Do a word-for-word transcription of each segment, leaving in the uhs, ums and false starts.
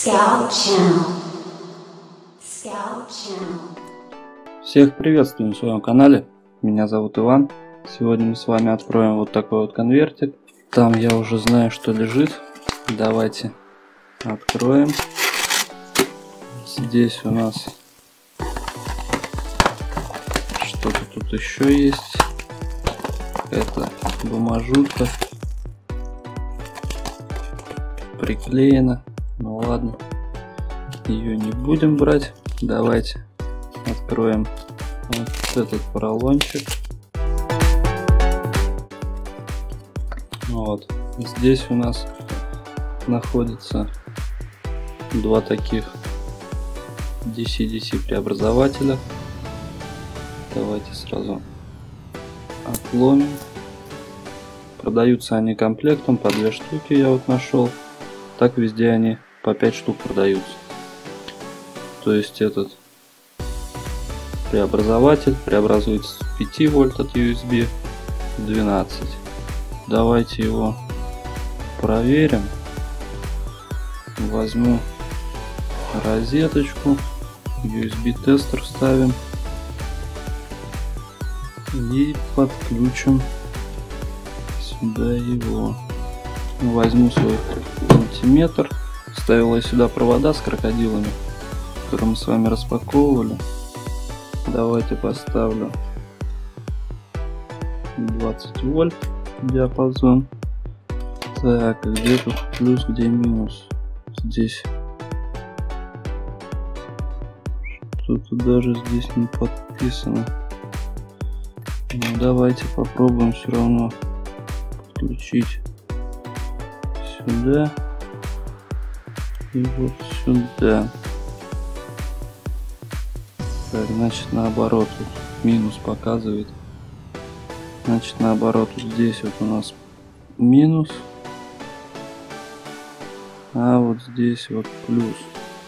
Scout Channel. Scout Channel. Всех приветствую на своем канале. Меня зовут Иван. Сегодня мы с вами откроем вот такой вот конвертик. Там я уже знаю, что лежит. Давайте откроем. Здесь у нас что-то тут еще есть. Это бумажутка приклеена. Ну ладно, ее не будем брать. Давайте откроем вот этот поролончик. Вот здесь у нас находится два таких ди си-ди си преобразователя. Давайте сразу отломим. Продаются они комплектом по две штуки, я вот нашел. Так везде они по пять штук продаются. То есть этот преобразователь преобразуется с пяти вольт от ю эс би в двенадцать. Давайте его проверим. Возьму розеточку, ю эс би тестер ставим и подключим сюда его. Возьму свой мультиметр. Ставил я сюда провода с крокодилами, которые мы с вами распаковывали. Давайте поставлю двадцать вольт диапазон. Так, где тут плюс, где минус? Здесь что-то даже здесь не подписано. Ну, давайте попробуем все равно подключить сюда и вот сюда. Так, значит, наоборот, тут минус показывает. Значит, наоборот, вот здесь вот у нас минус, а вот здесь вот плюс.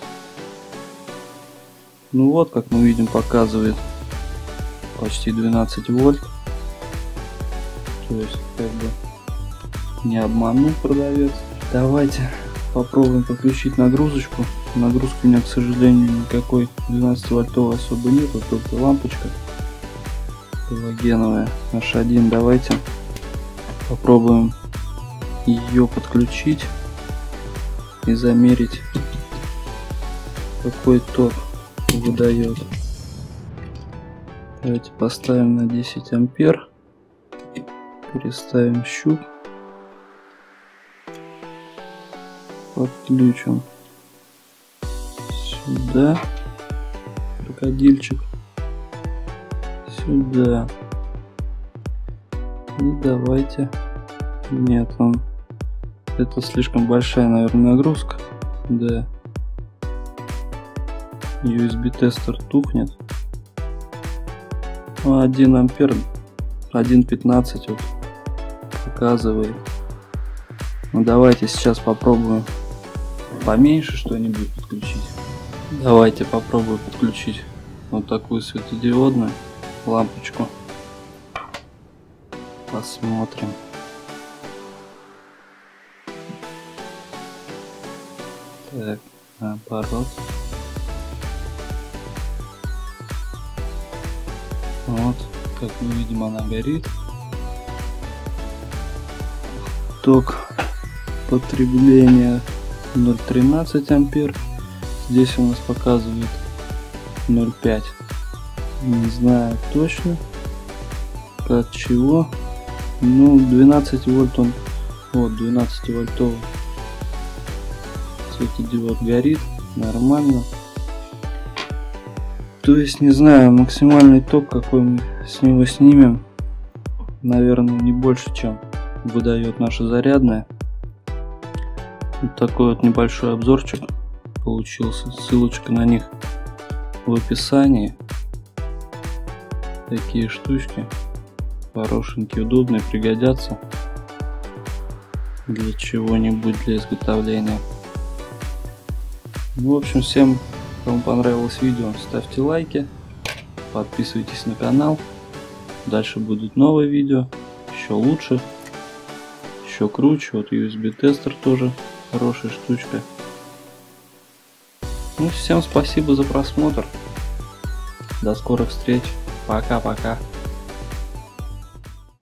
Ну вот, как мы видим, показывает почти двенадцать вольт. То есть, как бы не обманул продавец. Давайте попробуем подключить нагрузочку. Нагрузки у меня, к сожалению, никакой двенадцати вольтовой особо нету, только лампочка галогеновая эйч один. Давайте попробуем ее подключить и замерить, какой ток выдает. Давайте поставим на десять ампер, переставим щуп, подключим сюда крокодильчик, сюда, и давайте, нет, он, это слишком большая, наверное, нагрузка, да, ю эс би тестер тухнет. один ампер, один пятнадцать вот показывает. Ну давайте сейчас попробуем поменьше что-нибудь подключить. Давайте попробую подключить вот такую светодиодную лампочку. Посмотрим. Так, наоборот. Вот, как мы видим, она горит. Ток потребления ноль целых тринадцать сотых ампер. Здесь у нас показывает ноль целых пять. Не знаю точно от чего. Ну, двенадцать вольт он. Вот, двенадцать вольтовый светодиод горит. Нормально. То есть, не знаю, максимальный ток, какой мы с него снимем, наверное, не больше, чем выдает наша зарядная. Вот такой вот небольшой обзорчик получился. Ссылочка на них в описании. Такие штучки хорошенькие, удобные, пригодятся для чего-нибудь, для изготовления. В общем, всем, кому понравилось видео, ставьте лайки, подписывайтесь на канал. Дальше будут новые видео, еще лучше, еще круче. Вот ю эс би тестер тоже хорошая штучка. Ну, всем спасибо за просмотр. До скорых встреч. Пока-пока.